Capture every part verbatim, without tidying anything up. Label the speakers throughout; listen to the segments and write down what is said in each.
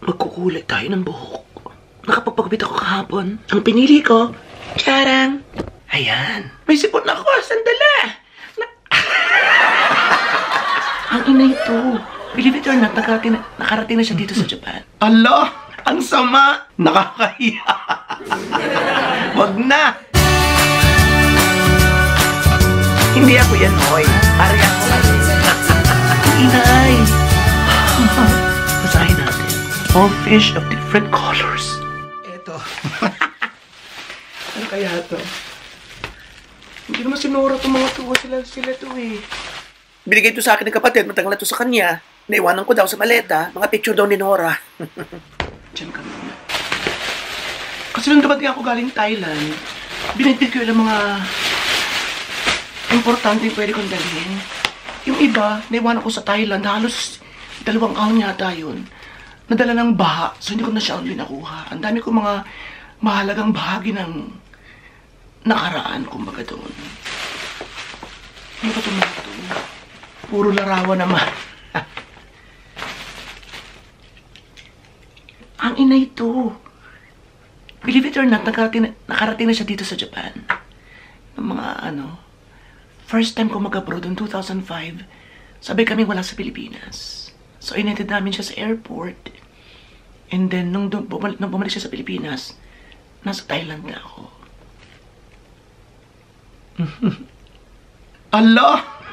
Speaker 1: Magkukulay tayo ng buhok. Nakapagpagupit ako kahapon. Ang pinili ko, charang. Ayan. May sipon ako. Sandala. Na ang ina ito. Believe it or not, nakarating na, nakarating na siya dito sa Japan.
Speaker 2: Ala! Ang sama! Nakakahiya! Wag na! Hindi ako yan, Hoy. Ari ako kasi.
Speaker 1: Inay! Basahin natin. All fish of different colors.
Speaker 2: Eto. Ano kaya to? Hindi naman sinura itong mga tuwa sila, sila to eh. Binigay ito sa akin ng kapatid, matagal na ito sa kanya. Naiwanan ko daw sa maleta, mga picture daw ni Nora. Diyan ka muna. Kasi nung dapat ako galing Thailand, binitbit ko yung mga importante yung pwede kong dalhin. Yung iba, naiwanan ko sa Thailand, halos dalawang taon yata yun. Nadala ng baha, so hindi ko na siya ulit nakuha. Ang dami ko mga mahalagang bahagi ng nakaraan, kumbaga doon. Ano ba itong mga ito? Puro larawan naman. Ang ina ito. Believe it or not, nakarating na, nakarating na siya dito sa Japan. Ng mga ano, first time ko mag-abroad in two thousand five, sabay kami wala sa Pilipinas. So, inatid namin siya sa airport. And then, nung, nung, bumalik, nung bumalik siya sa Pilipinas, nasa Thailand na ako. Ala!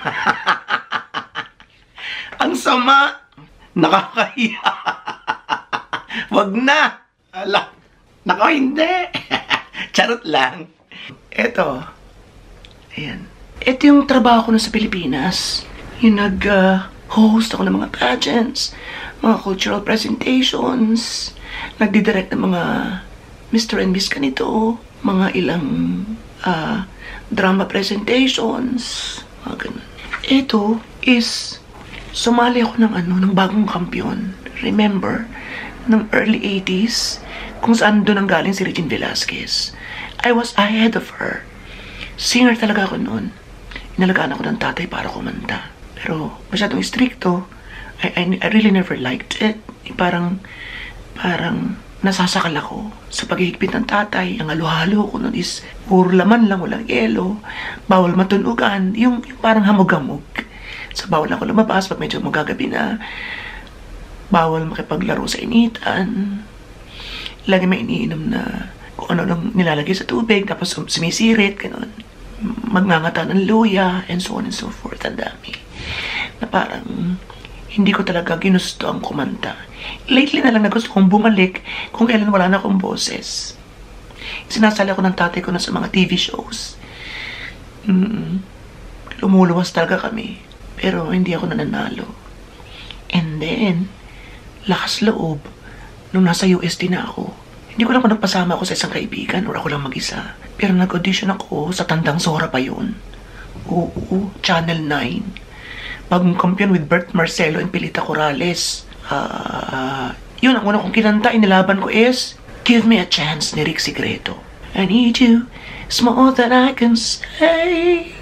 Speaker 2: Ang sama! Nakakahiya! Wag na! Ala! Nako, hindi! Charot lang. Eto. Ayan. Ito yung trabaho ko na sa Pilipinas. Yung nag-host uh, ako ng mga pageants, mga cultural presentations, nagdidirect ng mga Mister and Miss ganito, mga ilang uh, drama presentations, mga ganun. Ito is, sumali ako ng ano, ng bagong kampiyon. Remember, ng early eighties, kung saan doon ang galing si Regine Velasquez. I was ahead of her. Singer talaga ako noon. Inalagaan ako ng tatay para kumanta. Pero masyadong stricto. I, I, I really never liked it. Parang, parang nasasakal ako sa paghihigpit ng tatay. Ang halo-halo ko noon is puro laman lang, walang yelo. Bawal matunugan. Yung, yung parang hamog-hamog. So bawal ako lumabas pag medyo magagabi na. Bawal makipaglaro sa initan. Lagi may iniinom na kung ano lang nilalagay sa tubig, tapos sumisirit, gano'n. Magngangata ng luya, and so on and so forth. Ang dami. Na parang hindi ko talaga ginusto ang kumanta. Lately na lang na gusto kong bumalik kung kailan wala na akong boses. Sinasali ako ng tatay ko na sa mga T V shows. Mm-mm. Lumuluwas talaga kami. Pero hindi ako nananalo. And then, lakas loob, nung nasa U S D na ako, hindi ko lang kung nagpasama ako sa isang kaibigan or ako lang mag-isa. Pero nag-audition ako sa Tandang Sora pa yun. Oo, Channel nine. Bagong kampiyon with Bert Marcelo and Pilita Corrales. Uh, yun, ang una kong kinanta, inilaban ko is Give Me a Chance ni Rick Sigredo. I need you, it's more than I can say.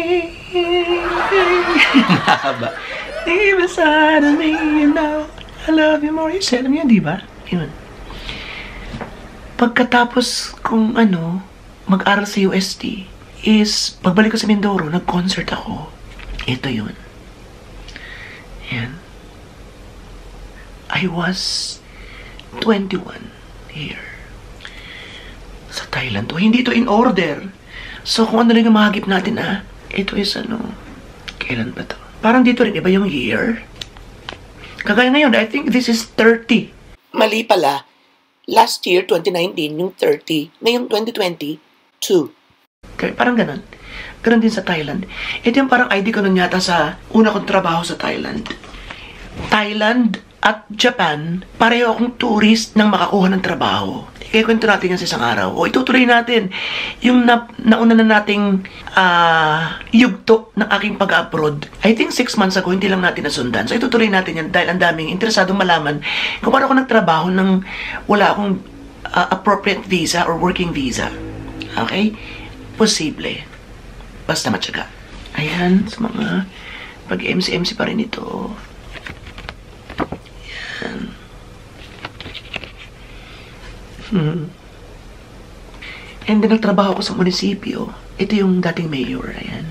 Speaker 2: Mahaba. Deep inside of me, you know I love you more. You said mo yun, di ba? Yun. Pagkatapos kung ano, mag-aral sa U S T, is, pagbalik ko sa Mindoro, nag-concert ako. Ito yun. Yan. I was twenty-one here. Sa Thailand to. Hindi ito in order. So, kung ano lang yung mahagip natin, ah, ito is ano, kailan ba to? Parang dito rin, iba yung year. Kagaya ngayon, I think this is thirty. Mali pala. Last year, twenty nineteen, yung thirty. Ngayon, twenty twenty-two. Okay, parang ganun. Ganun din sa Thailand. Ito yung parang I D ko nun yata sa una kong trabaho sa Thailand. Thailand at Japan, pareho akong tourist nang makakuha ng trabaho. Kaya kwento natin yan sa isang araw. O itutuloy natin yung na, nauna na nating uh, yugto ng aking pag-abroad. I think six months ago, hindi lang natin nasundan. So itutuloy natin yan dahil ang daming interesadong malaman kung paano ako nagtrabaho nang wala akong uh, appropriate visa or working visa. Okay? Posible. Basta matyaga. Ayan, sa mga pag-M C M C pa rin ito. Ayan.
Speaker 1: Hmm. And then nagtrabaho ko sa munisipyo. Ito yung dating mayor, ayan.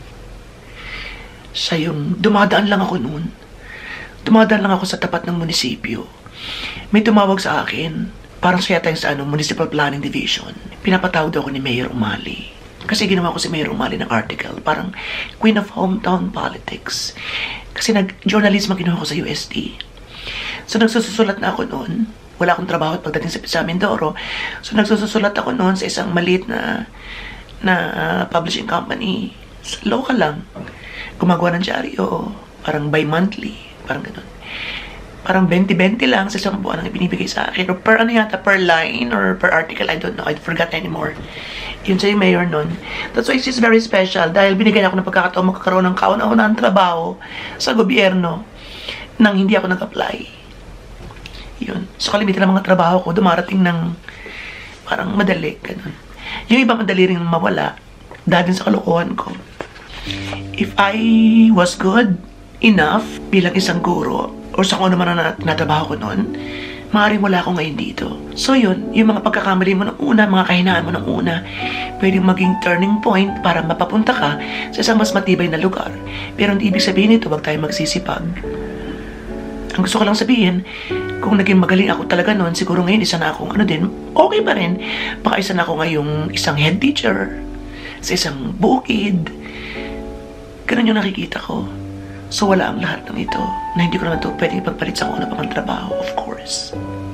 Speaker 1: Siya yung, dumadaan lang ako noon. Dumadaan lang ako sa tapat ng munisipyo. May tumawag sa akin. Parang siya tayo sa ano, Municipal Planning Division. Pinapatawag ako ni Mayor Umali. Kasi ginawa ko si Mayor Umali ng article. Parang Queen of Hometown Politics. Kasi nag-journalism ginawa ko sa U S D. So nagsusulat na ako noon. Wala akong trabaho at pagdating sa, sa Mindoro. So nagsusulat ako noon sa isang maliit na na uh, publishing company. Sa local lang. Gumagawa ng dyaryo. Parang bi-monthly. Parang ganun. Parang twenty-twenty lang sa isang buwan ang ibinibigay sa akin. Or per ano yata, per line or per article, I don't know. I forgot anymore. Yun siya yung mayor nun. That's why it's very special dahil binigyan ako ng pagkakataon magkakaroon ng kauna-unang trabaho sa gobyerno nang hindi ako nag-apply. Yun. So kalimitan ng mga trabaho ko, dumarating ng parang madali. Ganun. Yung iba madali rin mawala dahil sa kalokohan ko. If I was good enough bilang isang guro, o sa kung ano man na natrabaho ko noon, maaaring wala ako ngayon dito. So yun, yung mga pagkakamali mo ng una, mga kahinaan mo ng una, pwedeng maging turning point para mapapunta ka sa isang mas matibay na lugar. Pero hindi ibig sabihin ito, wag tayo magsisipag. Ang gusto ko lang sabihin, kung naging magaling ako talaga noon, siguro ngayon isa na akong ano din, okay pa rin. Baka isa na ako ngayong isang head teacher, sa isang bukid. Ganun yung nakikita ko. So wala ang lahat ng ito na hindi ko naman ito pwedeng ipagpalit sa una pang trabaho, of course.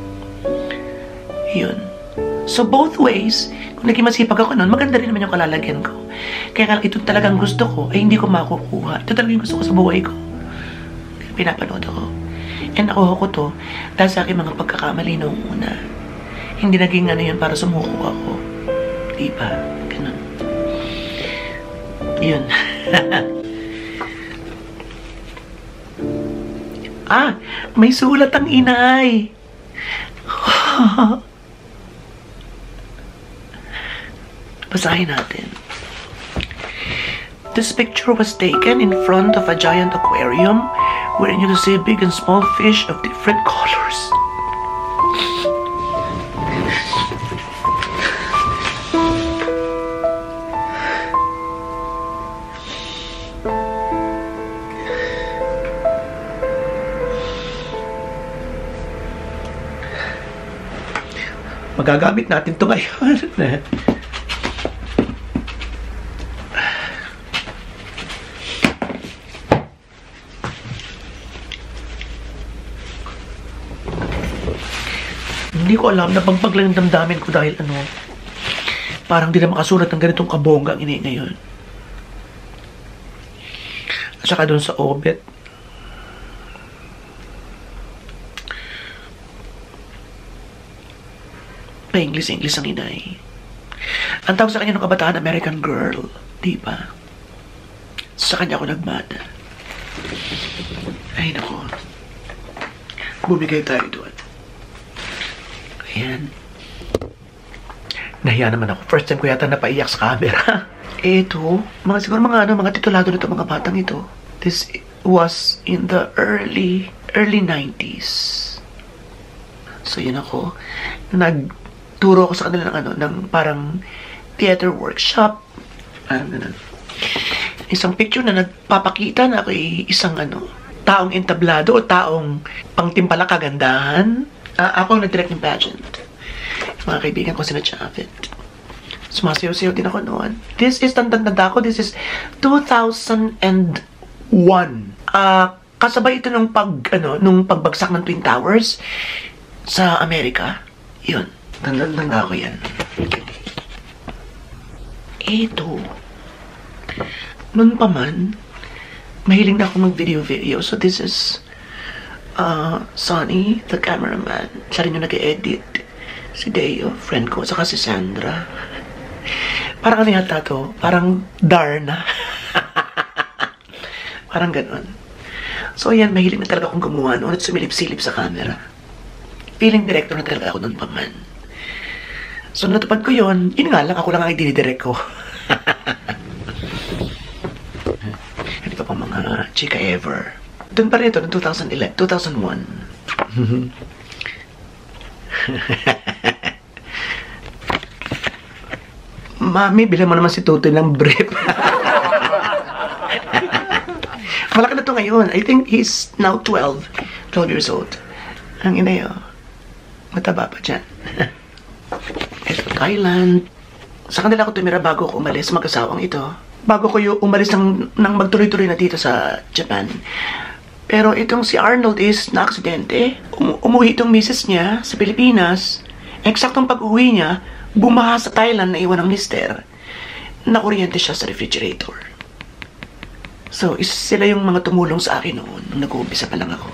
Speaker 1: Yun. So both ways, kung naging masipag ako noon, maganda rin naman yung kalalagyan ko. Kaya ito talagang gusto ko, ay hindi ko makukuha. Ito talagang gusto ko sa buhay ko. Pinapanood ako. And nakuha ko to dahil sa aking mga pagkakamali noong una. Hindi naging ano yun para sumuko ako. Diba? Ganun. Yun. Ah, may sulat ang inay. Basahin natin. This picture was taken in front of a giant aquarium wherein you can see big and small fish of different colors. Magagamit natin ito ngayon. Hindi ko alam, napagbag lang yung damdamin ko dahil ano, parang di na makasulat ng ganitong kabongga ang ini ngayon. At saka doon sa obit. Pa-English-English ang inay. Ang tawag sa kanya ng kabataan, American Girl. Diba? Sa kanya ako nagmana. Ay, nako. Bumigay tayo doon. Ayan. Nahiya naman ako. First time ko yata napaiyak sa camera. Ito, mga siguro mga ano, mga titulado nito, mga batang ito. This was in the early, early nineties. So, yun ako. Nag turo ko sa kanila ng ano, ng parang theater workshop. Parang ganun. Isang picture na nagpapakita na ako isang ano, taong entablado o taong pangtimpala kagandahan. Uh, ako ang nag-direct ng pageant. Mga kaibigan ko sina Chavit. Sumasayaw-sayaw din ako noon. This is, tanda-tanda ko, this is two thousand one. Uh, kasabay ito nung pag, ano, nung pagbagsak ng Twin Towers sa Amerika. Yun. Tanda-tanda ko yan. Ito. Noon pa man, mahiling na ako mag-video-video. So this is uh, Sonny, the cameraman. Siya rin yung nag-edit. Si Deo, friend ko. Saka si Sandra. Parang ano yata to? Parang Darna. Parang ganun. So yan, mahiling na talaga akong gumawa noon at sumilip-silip sa camera. Feeling director na talaga ako noon pa man. So natupad ko yun, yun nga lang, ako lang ang i-direct ko. Hindi pa pang mga chika ever. Doon pa rin ito, noong two thousand eleven, two thousand one.
Speaker 2: Mami, bilang mo naman si Tutoy ng brief. Malaki na to ngayon. I think he's now twelve. twelve years old. Ang inay, oh. Mataba pa dyan. Ito, Thailand. Sa kanila ko tumira bago ko umalis, mag-asawang ito. Bago ko yung umalis ng, ng magtuloy-tuloy na dito sa Japan. Pero itong si Arnold is na-aksidente. Um, umuwi itong misis niya sa Pilipinas. Eksaktong pag-uwi niya, bumaha sa Thailand na iwan ng mister. Nakuryente siya sa refrigerator. So, isa sila yung mga tumulong sa akin noon nung nag-uumpisa pa lang ako.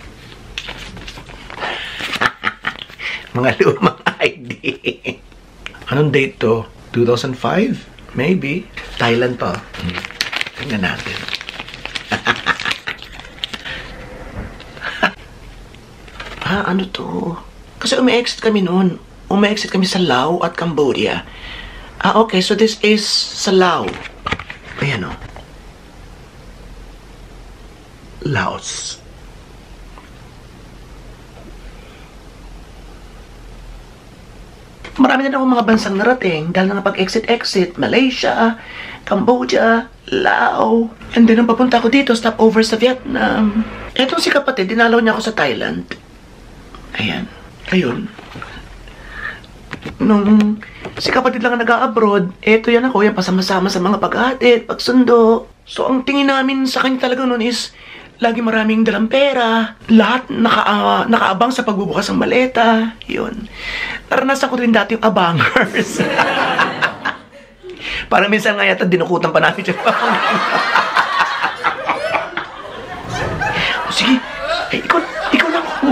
Speaker 2: Mga lumang I D. Anong date to? two thousand five? Maybe. Thailand pa. Hmm. Tingnan natin. Ah, ano to? Kasi umi-exit kami noon. Umi-exit kami sa Laos at Cambodia. Ah, okay. So this is sa Laos. Ayan o. Laos. Marami na akong mga bansang narating dahil na pag-exit-exit, Malaysia, Cambodia, Laos, and then ang papunta ko dito, stop over sa Vietnam. Etong si kapatid, dinalaw niya ako sa Thailand. Ayan. Ayun. Nung si kapatid lang ang nag-a-abroad, eto yan ako, yan pasama-sama sa mga pag-hatid, pagsundo. So ang tingin namin sa kanya talaga noon is, lagi maraming dalang pera, lahat naka, uh, nakaabang sa pagbubukas ng maleta, yun. Naranasan ko rin dati yung abangers. Parang minsan nga yata dinukutan pa namin siya. Sige, eh, ikaw, ikaw lang ako.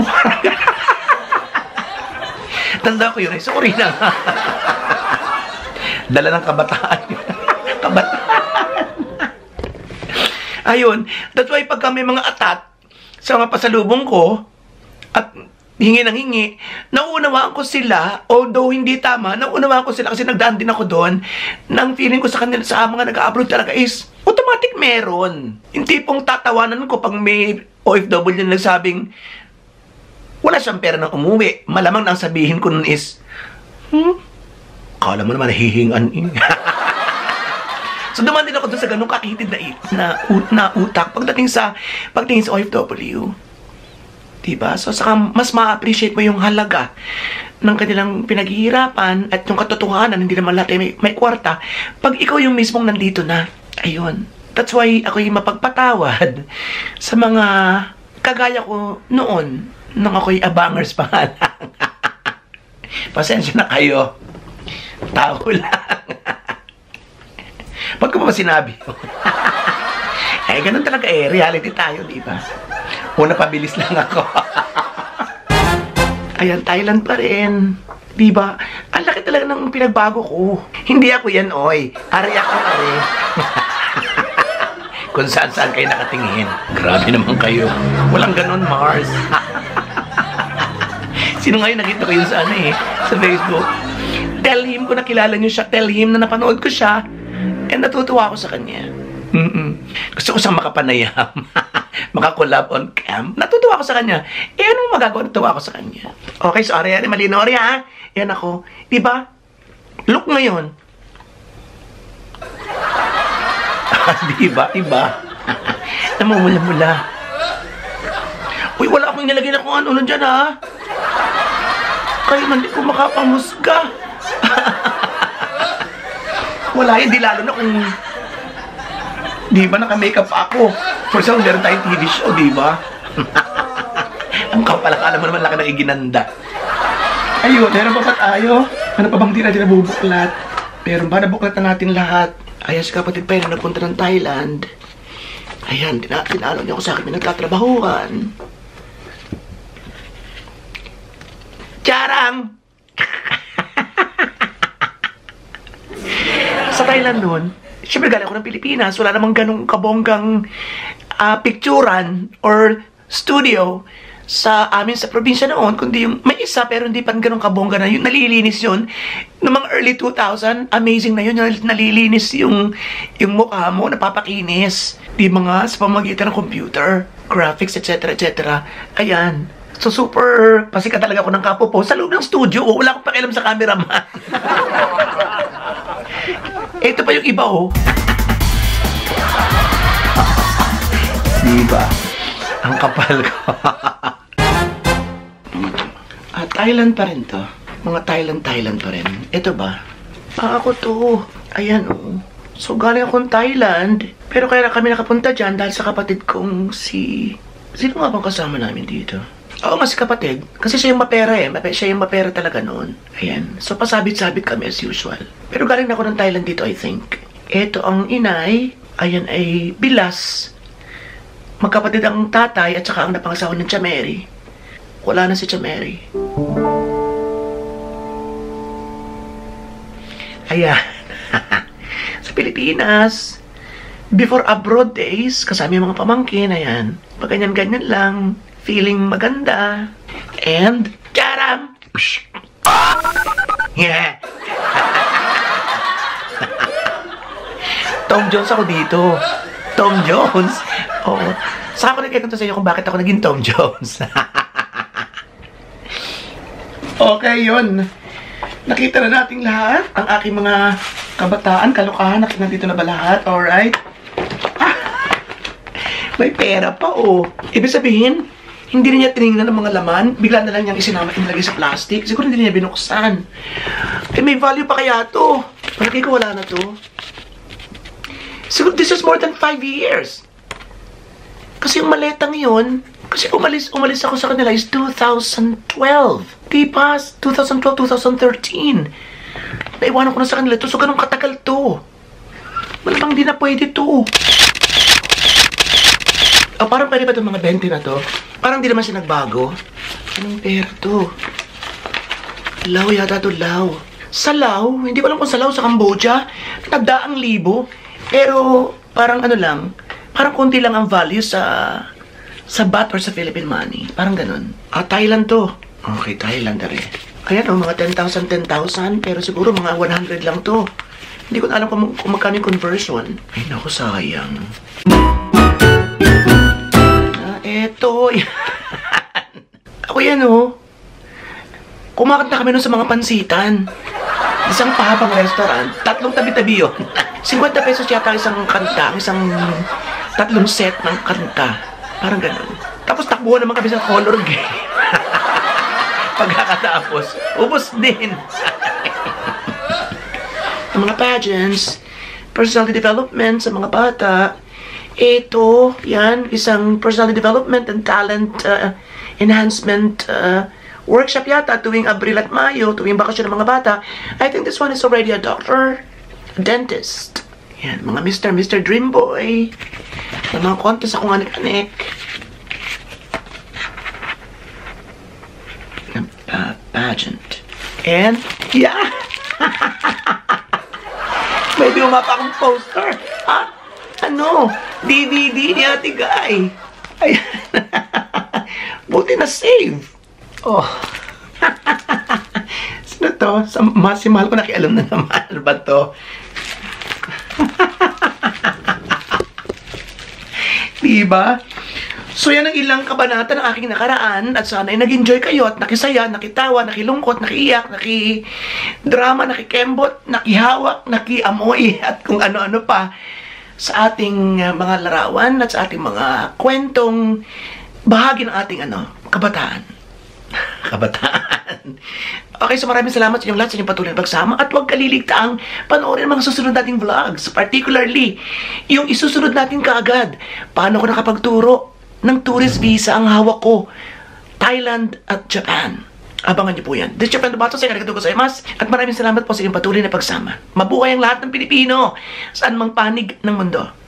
Speaker 2: Tanda ko yun, eh, sorry na. Dala ng kabataan. Kabataan. Ayun, that's why pagka may mga atat sa mga pasalubong ko at hingi ng hingi, naunawaan ko sila, although hindi tama, naunawaan ko sila kasi nagdaan din ako doon, nang feeling ko sa kanila, sa mga nag-upload talaga is, automatic meron. Yung tipong tatawanan ko pag may O F W na nagsabing, wala siyang pera na umuwi. Malamang nang sabihin ko nun is, hmm? Kala mo naman nahihingan. So duman din ako doon sa ganung kakitid na, na, na utak pagdating sa pagdating sa O F W. Diba? So saka mas ma-appreciate mo yung halaga ng kanilang pinaghihirapan at yung katotohanan, hindi naman lahat may, may kwarta. Pag ikaw yung mismong nandito na, ayun. That's why ako yung mapagpatawad sa mga kagaya ko noon nung ako'y abangers pa nga lang. Pasensya na kayo. Tao lang. Ba't ko pa sinabi? Eh, ganun talaga eh. Reality tayo, di ba? Una, pabilis lang ako. Ayan, Thailand pa rin. Di ba? Ang laki talaga ng pinagbago ko. Hindi ako yan, oy. Ari ako, ari. Kung saan-saan kayo nakatingin. Grabe naman kayo. Walang ganun, Mars. Sino ngayon nakita ko yun sa ano eh? Sa Facebook. Tell him ko nakilala niyo siya. Tell him na napanood ko siya. And natutuwa ako sa kanya. Mm-mm. Gusto ko siyang makapanayam. Makakolab on cam. Natutuwa ako sa kanya. Eh, anong magagawa? Natutuwa ako sa kanya. Okay, so Ari, Ari, malino, Ari, ha? Yan ako. Diba? Look ngayon. Diba? Diba? Namumula-mula. Uy, wala akong nilagay na kung ano nun dyan, ha? Kaya man di ko makapamusga. Wala, hindi lalo na kung di ba naka-makeup ako. For example, meron tayong T V show, di ba? Ang kapal, akala mo naman laki ng iginanda. Ayun, meron pa ba tayo? Ano pa bang di natin nabubuklat? Meron ba nabuklat na natin lahat? Ayan, si kapatid pa yun na nagpunta ng Thailand. Ayan, tinalo niya ako sa akin, may nagtatrabahuan. Charang! Sa Thailand noon, syempre galing ako ng Pilipinas, wala namang ganong kabonggang uh, picturan or studio sa amin sa probinsya noon, kundi yung may isa pero hindi pa ganong kabongga na yun, nalilinis yun. Noong mga early two thousand, amazing na yun, nalilinis yung, yung mukha mo, napapakinis. Di mga sa pamagitan ng computer, graphics, et cetera, et cetera. Ayan. So super, pasikat talaga ako ng kapo po sa loob ng studio. Wala akong pakialam sa cameraman.
Speaker 1: Ito pa yung iba, oh.
Speaker 2: Diba? Ang kapal ko.
Speaker 1: Ah, Thailand pa rin to. Mga Thailand, Thailand pa rin. Ito ba? Ah, ako to. Ayan, oh. So, galing akong Thailand. Pero kaya kami nakapunta dyan dahil sa kapatid kong si... Sino nga bang kasama namin dito? Oo nga, si kapatid. Kasi siya yung mapera eh. Mape- siya yung mapera talaga noon. Ayan. So, pasabit-sabit kami as usual. Pero galing na ako ng Thailand dito, I think. Ito ang inay. Ayan ay bilas. Magkapatid ang tatay at saka ang napangasawa ng Chameri. Wala na si Chameri. Ayan. Sa Pilipinas, before abroad days, kasama yung mga pamangkin, ayan. Pag ganyan-ganyan lang, feeling maganda. And, charam! Yeah! Tom Jones ako dito. Tom Jones? Oo. Saka ko nagkikwento sa inyo kung bakit ako naging Tom Jones. Okay, yun. Nakita na nating lahat. Ang aking mga kabataan, kalukahan. Nakita dito na ba lahat? Alright. Ah, may pera pa, oh. Ibig sabihin, hindi rin niya tinignan ng mga laman. Bigla na lang niyang isinama at nilagay sa plastic. Siguro hindi niya binuksan. Eh, may value pa kaya to? Palagay ko wala na to. Siguro this is more than five years. Kasi yung maletang yun, kasi umalis, umalis ako sa kanila is two thousand twelve. Diba? twenty twelve, twenty thirteen. Naiwanan ko na sa kanila ito, so ganun katagal to. Malamang di na pwede to. Oh, parang pwede ba itong mga twenty na to? Parang di naman siya nagbago. Anong pera to? Law yata to, Law. Sa Law, hindi ko alam kung sa Law sa Cambodia, nagdaang libo. Pero parang ano lang, parang konti lang ang value sa sa baht or sa Philippine money. Parang ganun. Ah, Thailand to. Okay, Thailand na rin. Ayan o, oh, mga ten thousand, ten thousand. Pero siguro mga one hundred lang to. Hindi ko na alam kung, kung magkano yung conversion. Ay, naku, sayang. Ah, eto. Ako yan o. Oh. Kumakanta kami nun sa mga pansitan. Isang pahabang restaurant. Tatlong tabi-tabi yun. fifty pesos yata isang kanta. Isang tatlong set ng kanta. Parang ganun. Tapos takbuhan naman kami sa color game. Pagkakatapos, ubos din. Ang mga pageants, personality development sa mga bata. Ito, yan, isang personality development and talent uh, enhancement uh, workshop yata tuwing Abril at Mayo, tuwing bakasyon ng mga bata. I think this one is already a doctor, a dentist. Yan, mga Mister Mister Dream Boy. May mga contest akong anik-anik. Uh, pageant. And, yeah! May dumapa akong poster. Ah, ano? D V D ni Ate Guy. Ayan. Buti na save. Oh. Sino to? Sa mas si Mahal ko nakialam na naman. Ano ba to? Diba? So yan ang ilang kabanata ng aking nakaraan at sana ay nag-enjoy kayo at nakisaya, nakitawa, nakilungkot, nakiiyak, nakidrama, nakikembot, nakihawak, nakiamoy at kung ano-ano pa sa ating uh, mga larawan at sa ating mga kwentong bahagi ng ating ano, kabataan. Kabataan. Okay, so maraming salamat sa inyong lahat sa inyong patuloy na pagsama at huwag kaliligtaang panoorin ang mga susunod nating vlogs. Particularly, yung isusunod natin kaagad. Paano ko nakapagturo ng tourist visa ang hawak ko? Thailand at Japan. Abangan niyo po yan. This is Japan Dubato sa arigatou gozaimasu at maraming salamat po sa inyong patuloy na pagsama. Mabuhay ang lahat ng Pilipino saan mang panig ng mundo.